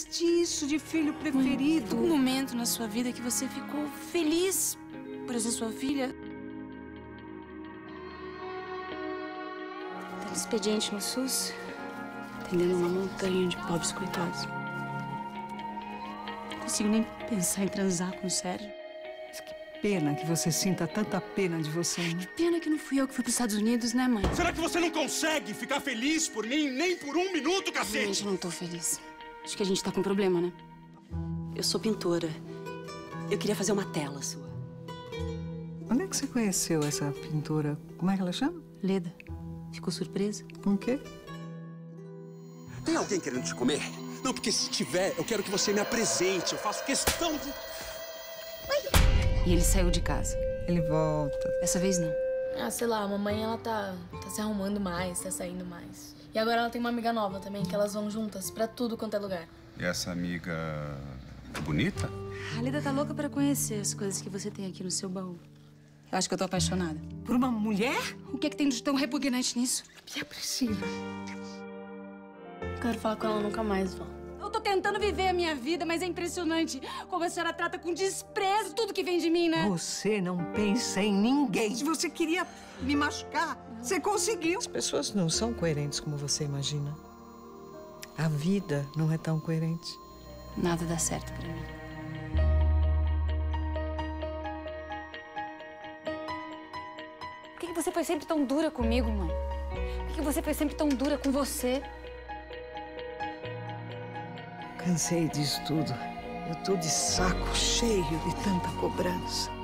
existe isso de filho preferido. Um momento na sua vida que você ficou feliz por essa sua filha. Tá de expediente no SUS, atendendo uma montanha de pobres coitados. Não consigo nem pensar em transar com o Sérgio. Pena que você sinta tanta pena de você, né? Pena que não fui eu que fui pros Estados Unidos, né, mãe? Será que você não consegue ficar feliz por mim nem por um minuto, cacete? Realmente eu não tô feliz. Acho que a gente tá com problema, né? Eu sou pintora. Eu queria fazer uma tela sua. Onde é que você conheceu essa pintora? Como é que ela chama? Leda, ficou surpresa? Com o quê? Tem alguém querendo te comer? Não, porque se tiver, eu quero que você me apresente. Eu faço questão de... E ele saiu de casa. Ele volta. Dessa vez não. Ah, sei lá, a mamãe, ela tá se arrumando mais, tá saindo mais. E agora ela tem uma amiga nova também, que elas vão juntas pra tudo quanto é lugar. E essa amiga... bonita? A Leda tá louca pra conhecer as coisas que você tem aqui no seu baú. Eu acho que eu tô apaixonada. Por uma mulher? O que é que tem de tão repugnante nisso? E a Priscila? Não quero falar com ela nunca mais, Vó. Eu tô tentando viver a minha vida, mas é impressionante como a senhora trata com desprezo tudo que vem de mim, né? Você não pensa em ninguém. Se você queria me machucar, você conseguiu. As pessoas não são coerentes como você imagina. A vida não é tão coerente. Nada dá certo pra mim. Por que você foi sempre tão dura comigo, mãe? Por que você foi sempre tão dura com você? Cansei disso tudo. Eu tô de saco cheio de tanta cobrança.